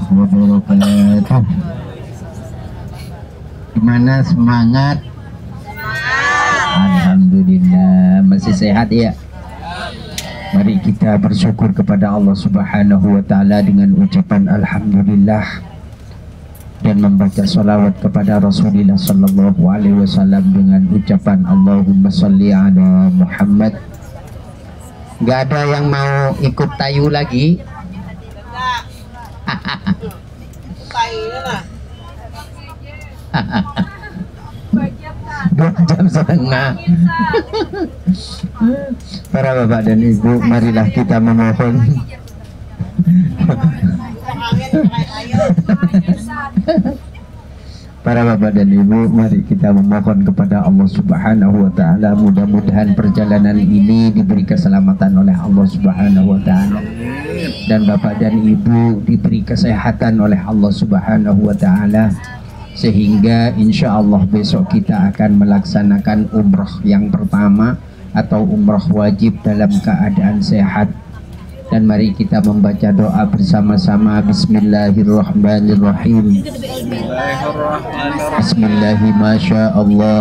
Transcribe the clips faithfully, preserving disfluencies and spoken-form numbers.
wabarakatuh. Gimana semangat? Alhamdulillah masih sehat ya. Mari kita bersyukur kepada Allah Subhanahu wa taala dengan ucapan alhamdulillah dan membaca salawat kepada Rasulullah sallallahu alaihi wasallam dengan ucapan Allahumma shalli ala Muhammad. Gak ada yang mau ikut tayu lagi? Dua jam setengah. Para bapak dan ibu, marilah kita memohon para bapak dan ibu, mari kita memohon kepada Allah Subhanahu wa taala, mudah-mudahan perjalanan ini diberi keselamatan oleh Allah Subhanahu wa taala, dan bapak dan ibu diberi kesehatan oleh Allah Subhanahu wa taala, sehingga insya Allah besok kita akan melaksanakan umrah yang pertama atau umrah wajib dalam keadaan sehat. Dan mari kita membaca doa bersama-sama. Bismillahirrahmanirrahim. Bismillahi masya Allah.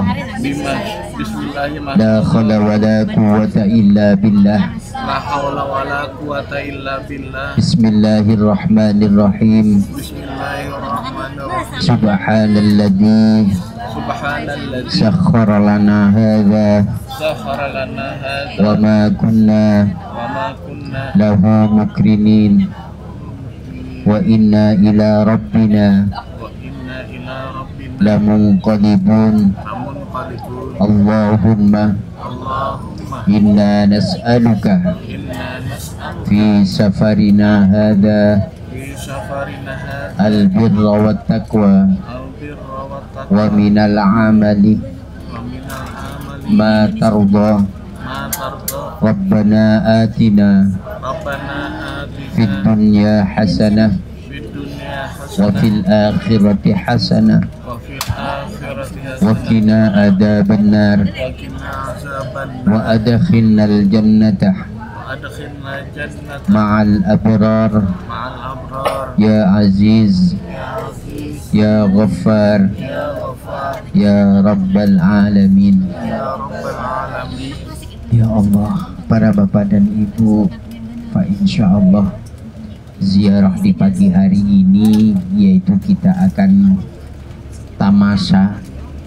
La khala wa la quwwata illa billah. La haula wa la quwwata illa billah. Bismillahirrahmanirrahim. Bismillahirrahmanirrahim. Subhanalladzi Subhanalladzi sakhkhara lana hadza sakhkhara lana hadza wa ma kunna wa ma kunna lahu mukrinin wa inna ila rabbina wa inna ila rabbina lamunqalibun. lamunqalibun. Allahumma Allahumma inna nas'aluka inna nas'aluka fi safarina hadza fi safarina hadza albirra wat taqwa al-birra wa taqwa wa minal amali wa minal amali ma tarda. ma tarda. Rabbana atina Rabbana fid atina dunya hasanah fid dunya wa hasanah fil akhirati hasanah wa fil akhirati wa hasanah qina adzabannar wa qina azaban wa adkhilnal jannata wa adkhilna jannata ma'al abrar ma'al abrar ya aziz ya aziz ya ghaffar ya ghafar ya rabbal alamin. ya rabbal alamin. Ya Allah, para bapak dan ibu, fa insyaallah ziarah di pagi hari ini yaitu kita akan tamasya,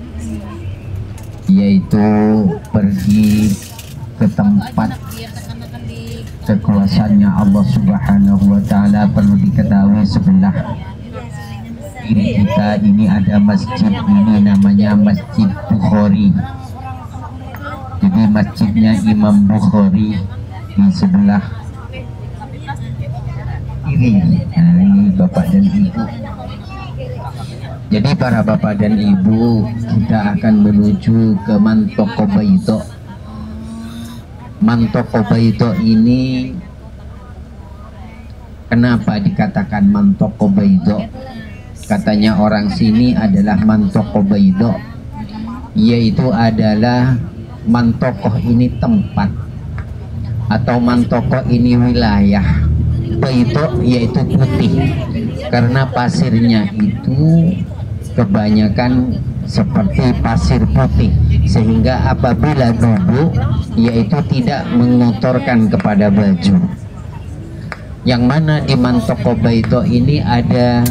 yaitu pergi ke tempat kekuasaannya Allah Subhanahu wa taala. Perlu diketahui sebelah kiri kita ini ada masjid, ini namanya Masjid Bukhari. Jadi masjidnya Imam Bukhari di sebelah kiri. Nah, ini bapak dan ibu. Jadi para bapak dan ibu, kita akan menuju ke Mantoko Baito. Mantoko Baito ini kenapa dikatakan Mantoko Baito? Katanya orang sini adalah Mantoko Baito, yaitu adalah Mantokoh ini tempat, atau Mantokoh ini wilayah. Baito yaitu putih, karena pasirnya itu kebanyakan seperti pasir putih, sehingga apabila duduk yaitu tidak mengotorkan kepada baju. Yang mana di Mantoko Baito ini ada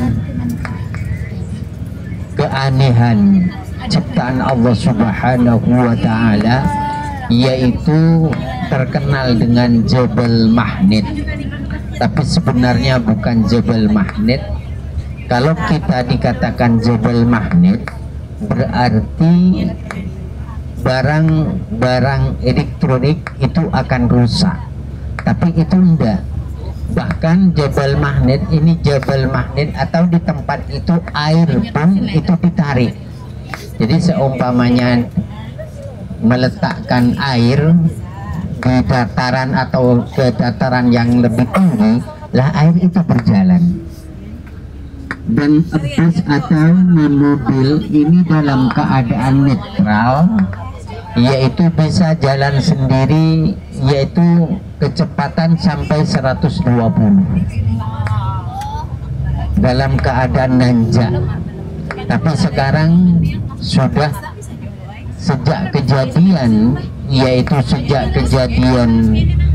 keanehan ciptaan Allah Subhanahu wa taala, yaitu terkenal dengan Jabal Mahnet. Tapi sebenarnya bukan Jabal Mahnet. Kalau kita dikatakan Jabal Mahnet, berarti barang-barang elektronik itu akan rusak. Tapi itu enggak. Bahkan Jabal Mahnet ini Jabal Mahnet, atau di tempat itu air pun itu ditarik. Jadi seumpamanya meletakkan air di dataran atau ke dataran yang lebih tinggi, lah air itu berjalan. Dan bus atau mobil ini dalam keadaan netral, yaitu bisa jalan sendiri, yaitu kecepatan sampai seratus dua puluh. dalam keadaan nanjak, tapi sekarang sudah sejak kejadian, yaitu sejak kejadian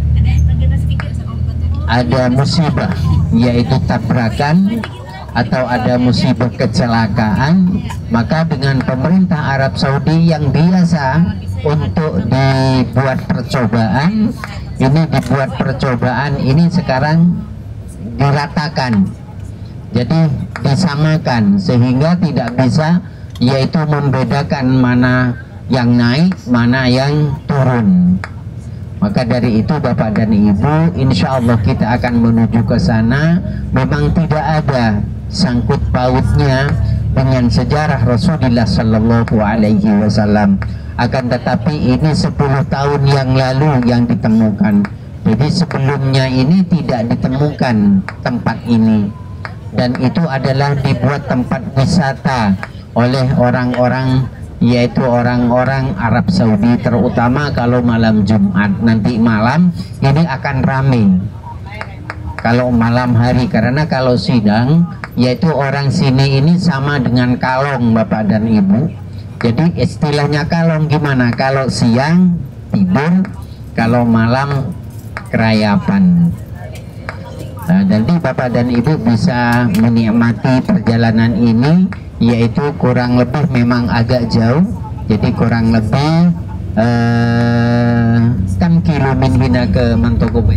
ada musibah, yaitu tabrakan atau ada musibah kecelakaan, maka dengan pemerintah Arab Saudi yang biasa untuk dibuat percobaan, ini dibuat percobaan ini sekarang diratakan, jadi disamakan sehingga tidak bisa yaitu membedakan mana yang naik, mana yang turun. Maka dari itu Bapak dan Ibu, insya Allah kita akan menuju ke sana. Memang tidak ada sangkut pautnya dengan sejarah Rasulullah Sallallahu Alaihi Wasallam, akan tetapi ini sepuluh tahun yang lalu yang ditemukan. Jadi sebelumnya ini tidak ditemukan tempat ini, dan itu adalah dibuat tempat wisata oleh orang-orang, yaitu orang-orang Arab Saudi, terutama kalau malam Jumat. Nanti malam ini akan ramai kalau malam hari, karena kalau sidang, yaitu orang sini ini sama dengan kalong Bapak dan Ibu. Jadi istilahnya kalong gimana? Kalau siang tidur, kalau malam kerayapan. Nah, jadi Bapak dan Ibu bisa menikmati perjalanan ini, yaitu kurang lebih memang agak jauh, jadi kurang lebih eh, kan kilo min hina ke Mantokobay.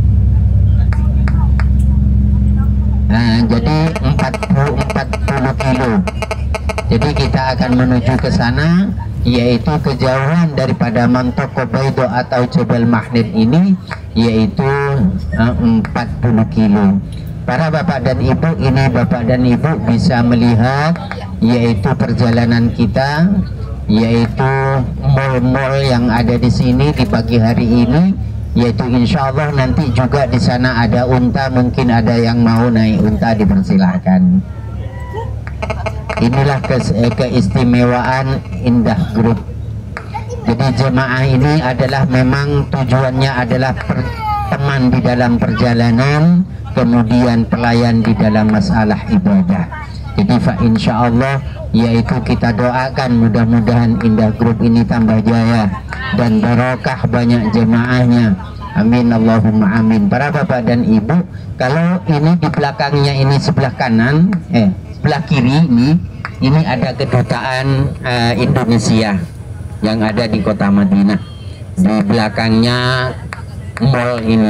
Nah, jadi empat puluh kilo. Jadi kita akan menuju ke sana, yaitu kejauhan daripada Mantokobaido atau Jabal Mahnet ini yaitu eh, empat puluh kilo. Para Bapak dan Ibu, ini Bapak dan Ibu bisa melihat yaitu perjalanan kita, yaitu mall-mall yang ada di sini di pagi hari ini, yaitu insya Allah nanti juga di sana ada unta, mungkin ada yang mau naik unta, dipersilahkan. Inilah ke keistimewaan Indah Group. Jadi jemaah ini adalah memang tujuannya adalah per, teman di dalam perjalanan, kemudian pelayan di dalam masalah ibadah. Jadi fa insya Allah, yaitu kita doakan mudah-mudahan Indah Group ini tambah jaya dan barokah banyak jemaahnya. Amin Allahumma amin. Para Bapak dan Ibu, kalau ini di belakangnya ini sebelah kanan, eh sebelah kiri ini, ini ada kedutaan uh, Indonesia yang ada di kota Madinah. Di belakangnya mall ini.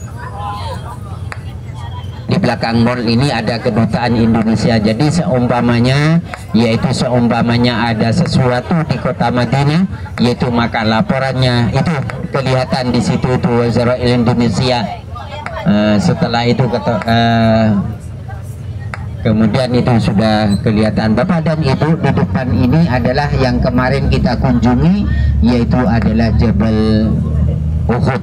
Di belakang mall ini ada kedutaan Indonesia. Jadi seumpamanya, yaitu seumpamanya ada sesuatu di kota Madinah, yaitu maka laporannya itu kelihatan di situ itu Wazara Indonesia. Uh, setelah itu kata, uh, kemudian itu sudah kelihatan. Bapak dan Ibu, di depan ini adalah yang kemarin kita kunjungi, yaitu adalah Jabal Uhud.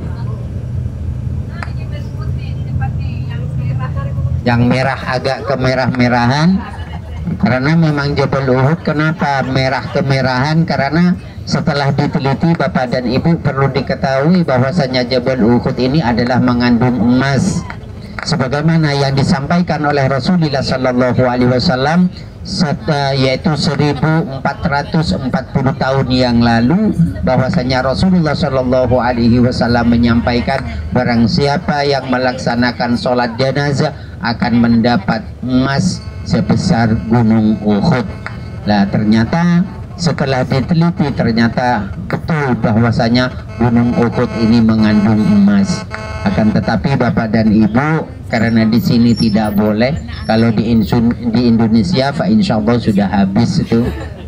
Yang merah agak kemerah-merahan, karena memang Jabal Uhud kenapa merah kemerahan? Karena setelah diteliti Bapak dan Ibu, perlu diketahui bahwasanya Jabal Uhud ini adalah mengandung emas, sebagaimana yang disampaikan oleh Rasulullah Sallallahu Alaihi Wasallam, yaitu seribu empat ratus empat puluh tahun yang lalu, bahwasanya Rasulullah Sallallahu Alaihi Wasallam menyampaikan barang siapa yang melaksanakan sholat jenazah akan mendapat emas sebesar gunung Uhud. Nah, ternyata setelah diteliti ternyata betul bahwasanya gunung Uhud ini mengandung emas. Akan tetapi Bapak dan Ibu, karena di sini tidak boleh, kalau di, insun, di Indonesia Pak insya Allah sudah habis itu.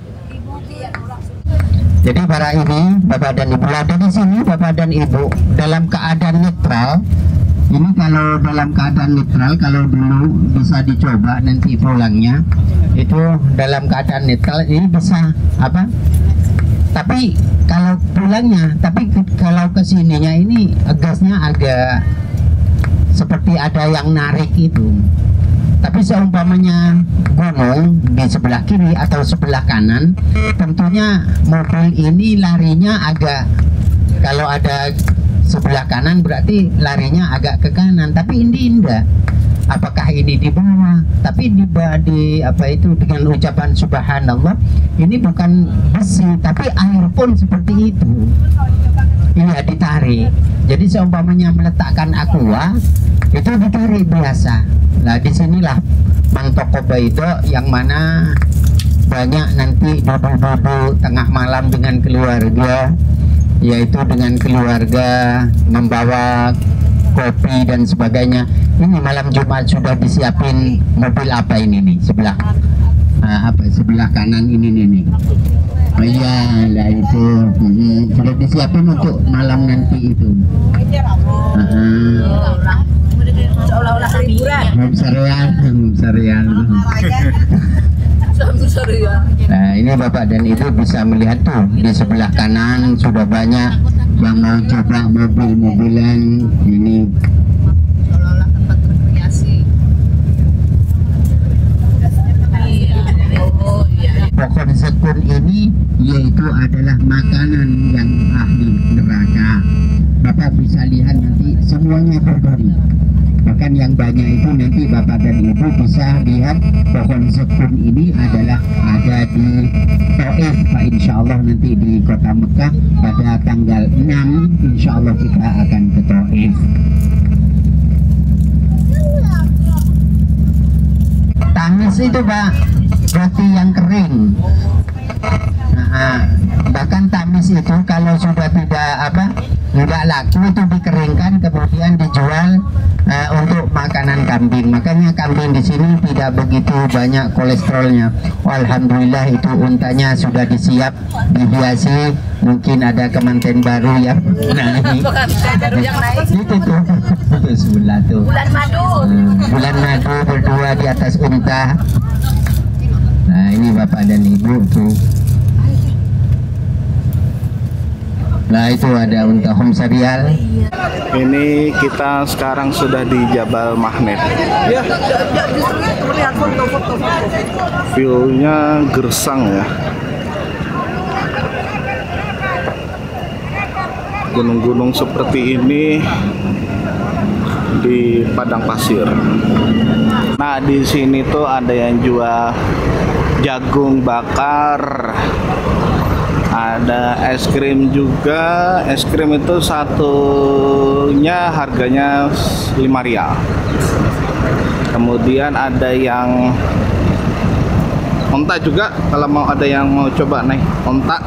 Jadi para ini Bapak dan Ibu, ada di sini Bapak dan Ibu dalam keadaan netral. Ini kalau dalam keadaan netral, kalau dulu bisa dicoba nanti pulangnya itu dalam keadaan netral ini bisa apa? Tapi kalau pulangnya, tapi kalau kesininya ini gasnya agak seperti ada yang narik itu. Tapi seumpamanya gunung di sebelah kiri atau sebelah kanan, tentunya mobil ini larinya agak, kalau ada sebelah kanan berarti larinya agak ke kanan, tapi ini enggak. apakah ini di bawah, tapi di, di apa itu dengan ucapan subhanallah, ini bukan besi tapi air pun seperti itu. Iya, ditarik. Jadi seumpamanya meletakkan aqua itu ditarik biasa. Nah disinilah Mang Toko Baido yang mana banyak nanti duduk-duduk tengah malam dengan keluarga, yaitu dengan keluarga membawa kopi dan sebagainya. Ini malam Jumat sudah disiapin mobil apa ini nih sebelah uh, apa sebelah kanan ini nih nih. Oh iya, lah itu hmm, sudah disiapin untuk malam nanti itu. Uh -huh. Seolah-olah liburan. Serial, serial. Nah ini Bapak dan Ibu bisa melihat tuh di sebelah kanan sudah banyak yang mau coba mobil-mobilan ini. Seolah-olah tempat rekreasi. Oh iya. Pohon sekun ini yaitu adalah makanan yang ahli neraka. Bapak bisa lihat nanti semuanya berduri. Bahkan yang banyak itu nanti Bapak dan Ibu bisa lihat pohon sekun ini adalah ada di Taif, Pak, insya Allah nanti di kota Mekah pada tanggal enam, insya Allah kita akan ke Taif. Tamis itu Pak, roti yang kering. Nah, bahkan tamis itu kalau sudah tidak apa tidak laku itu dikeringkan kemudian dijual uh, untuk makanan kambing. Makanya kambing di sini tidak begitu banyak kolesterolnya. Oh, alhamdulillah itu untanya sudah disiap, dihiasi. Mungkin ada kemanten baru ya. Nah, ini itu tuh sebelah tuh. Bulan madu. Hmm, bulan madu berdua di atas unta. Nah ini Bapak dan Ibu tuh. Nah itu ada unta home serial. Ini kita sekarang sudah di Jabal Mahnet. View-nya gersang ya. Gunung-gunung seperti ini di padang pasir. Nah di sini tuh ada yang jual jagung bakar. Ada es krim juga. Es krim itu satunya harganya lima rial. Kemudian ada yang onta juga, kalau mau ada yang mau coba naik onta.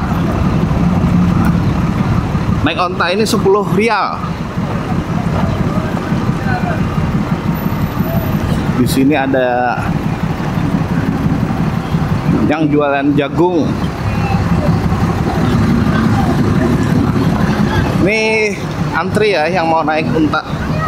Naik onta ini sepuluh rial. Di sini ada yang jualan jagung. Ini antri ya yang mau naik unta.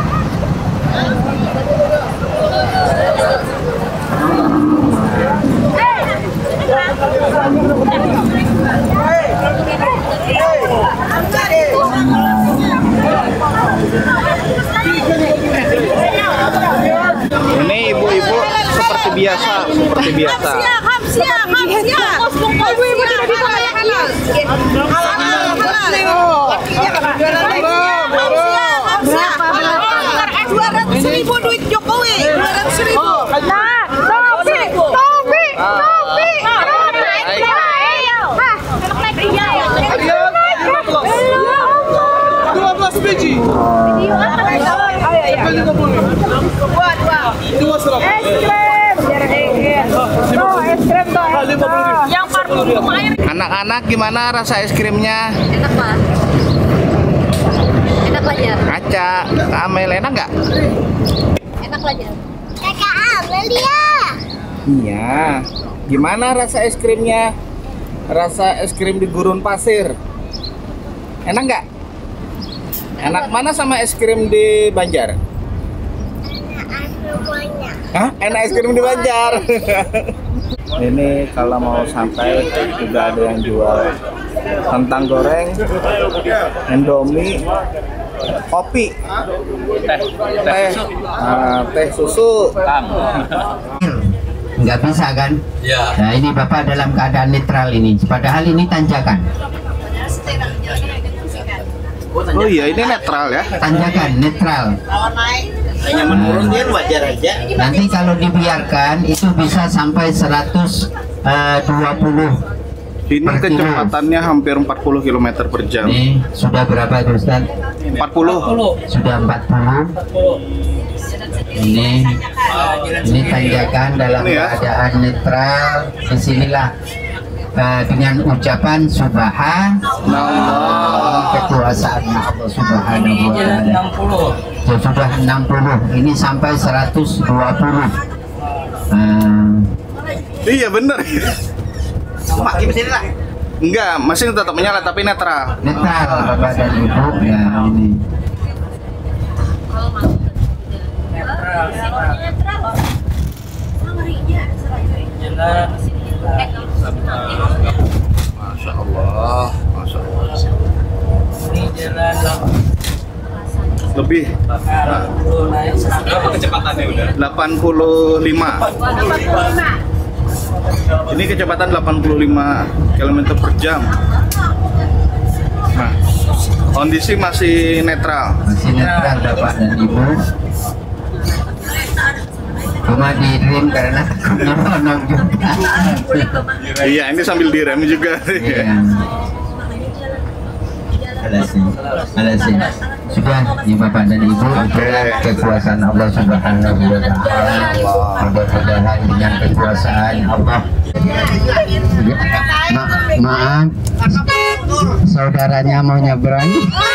Ini ibu-ibu seperti biasa, seperti biasa. dua ratus ribu duit Jokowi, dua ratus ribu. Nah, Topi, Topi, Topi. dua belas biji. Dua, dua. Dua serap. Es krim, no, es krim tuh. Yang parfum air. Anak-anak gimana rasa es krimnya? Enak Pak. Enak lah ya. Kaca, Kak Amel enak nggak? Enak lah ya. Kakak Amelia. Iya. Gimana rasa es krimnya? Rasa es krim di gurun pasir. Enak nggak? Enak mana sama es krim di Banjar? Hah? Enak es krim di Banjar. Ini kalau mau santai juga ada yang jual kentang goreng, Indomie, kopi, teh, teh, uh, teh susu. Nggak bisa kan? Ya. Nah ini Bapak dalam keadaan netral ini. Padahal ini tanjakan. Oh iya, ini netral ya. Tanjakan netral. hanya menurun dia wajar aja. Nanti kalau dibiarkan itu bisa sampai seratus dua puluh. Ini per kilo. kecepatannya hampir empat puluh kilometer per jam. Ini sudah berapa itu Ustaz? empat puluh. Sudah empat puluh. Ini ini tanjakan dalam Ini ya. keadaan netral. Disinilah uh, dengan ucapan subhan kekuasaan Allah Subhanahu wa taala. Ya, sudah enam puluh. Ini sampai seratus dua puluh. Uh, Iya bener. Pakai mesin lah. Enggak, mesin tetap menyala tapi netral. netral Bapak dan Ibu ya ini. Masya Allah, Masya Allah. Lebih. Berapa kecepatannya udah? delapan puluh lima. Ini kecepatan delapan puluh lima kilometer per jam. Nah, kondisi masih netral. Masih netral Bapak dan Ibu. Cuma direm karena nyelonong juga. Iya, ini sambil direm juga. Iya. Alasin, alasin. Sudah, ya Bapak dan Ibu, itulah kekuasaan Allah Subhanahu wa taala. Mudah-mudahan dengan kekuasaan Allah. Ya, ma maaf, saudaranya mau nyebrang.